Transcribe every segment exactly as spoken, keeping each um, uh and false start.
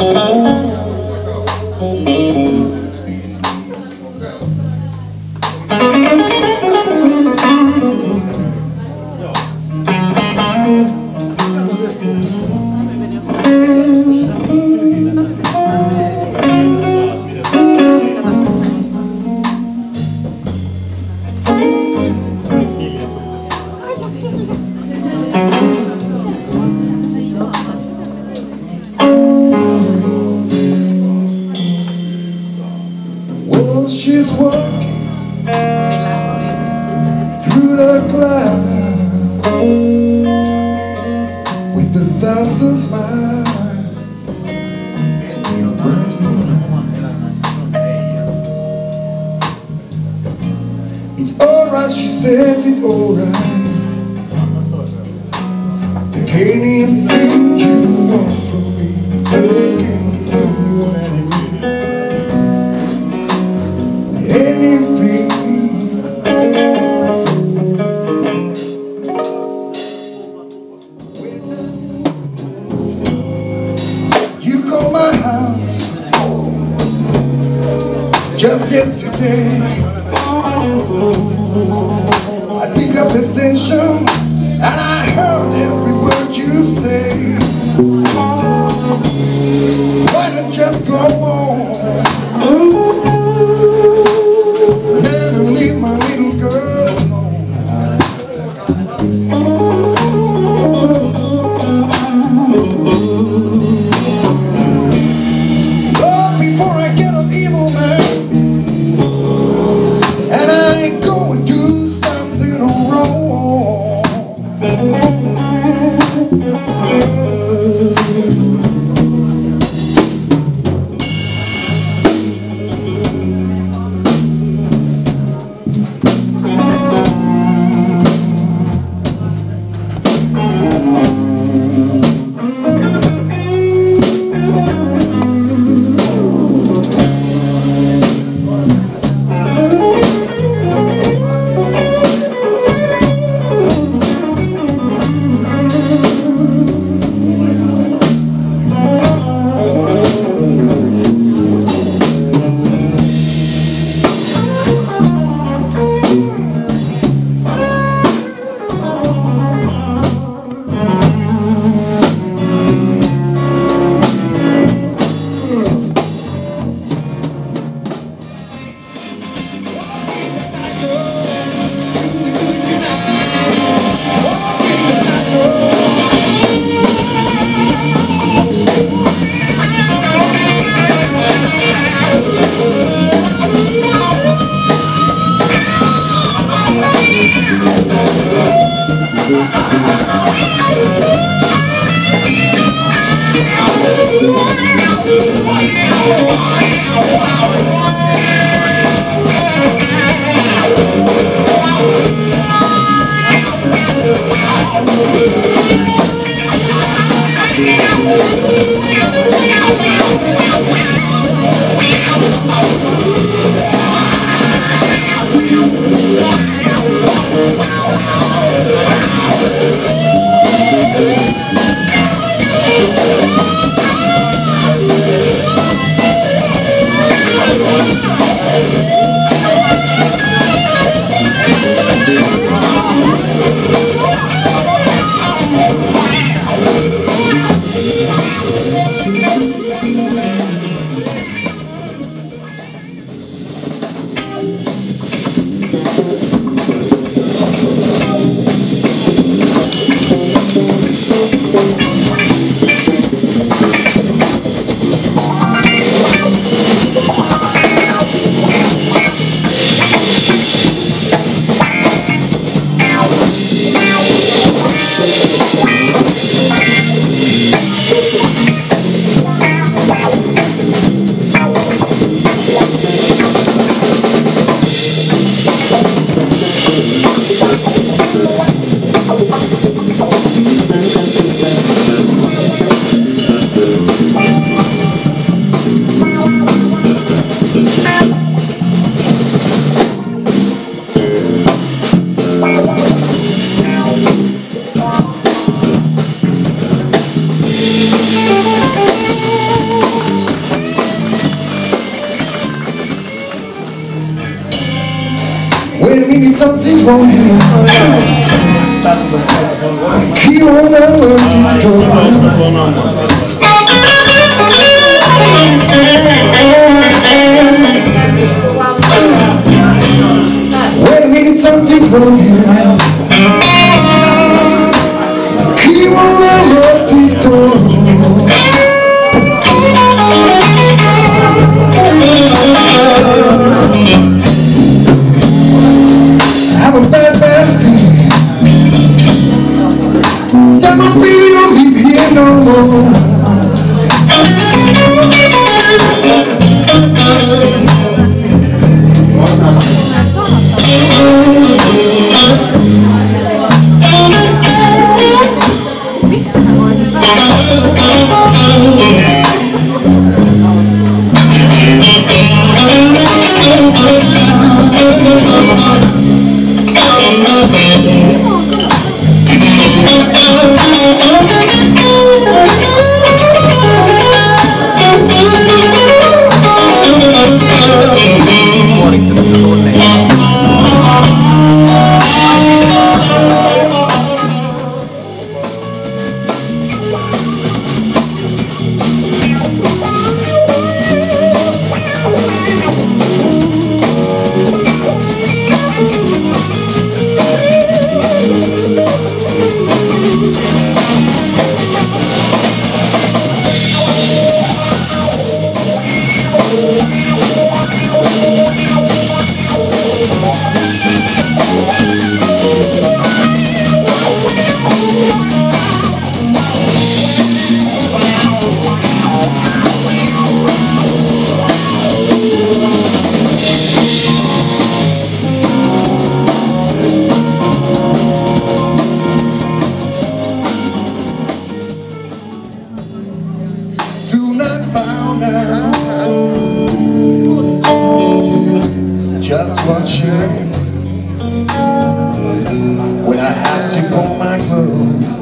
Well, she's walking through the clouds with a thousand smiles. Runs me around. It's alright, she says it's alright. Take anything you want from me. Take anything you want from me. Anything. You called my house just yesterday. I picked up the station and I heard every word you say. Why don't just go on? Never leave my little girl alone. Oh, before I get an evil man and I go and do something wrong. mean something's wrong here. Key on that empty door. Wait a minute, something's wrong here. Key on that empty door. I have a bad, bad feeling that my baby don't live here no more. Soon I found out just what she meant when I have to pull my clothes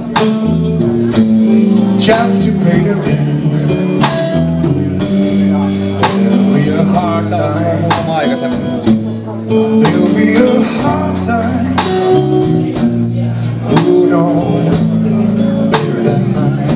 just to pay the rent. There'll be a hard time. There'll be a hard time. Who knows better than I?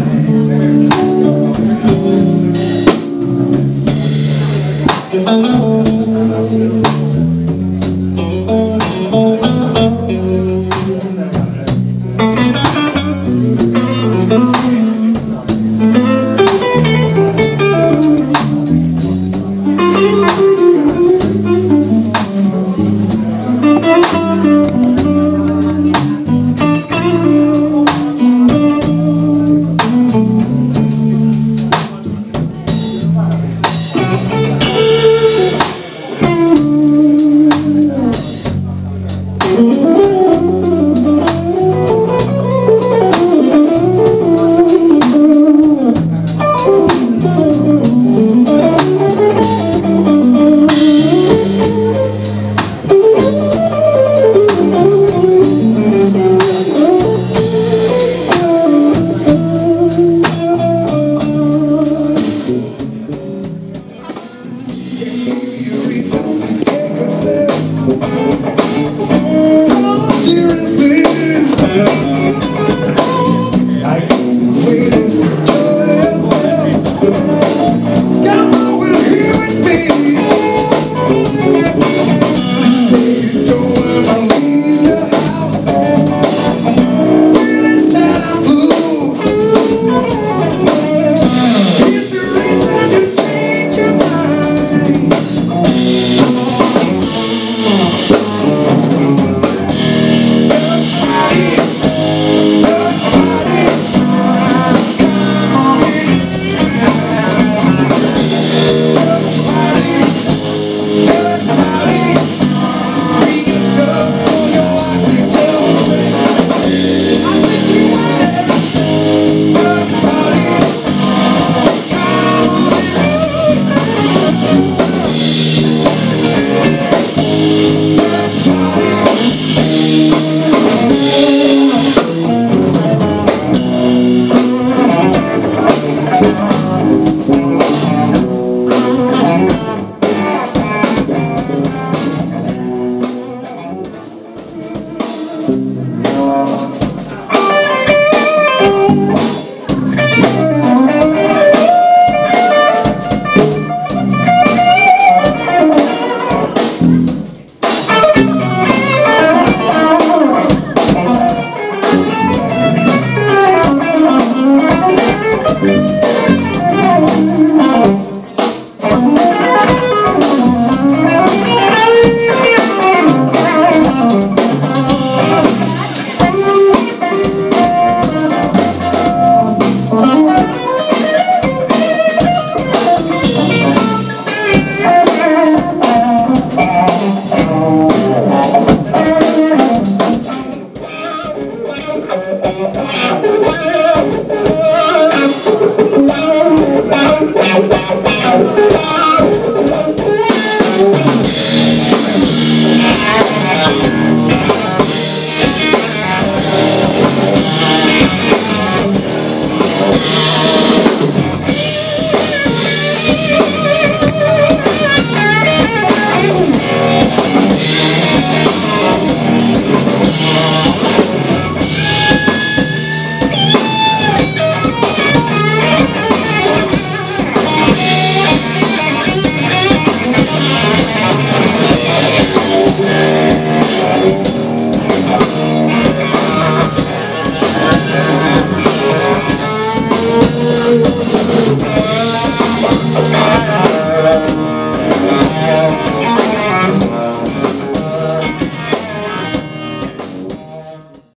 you.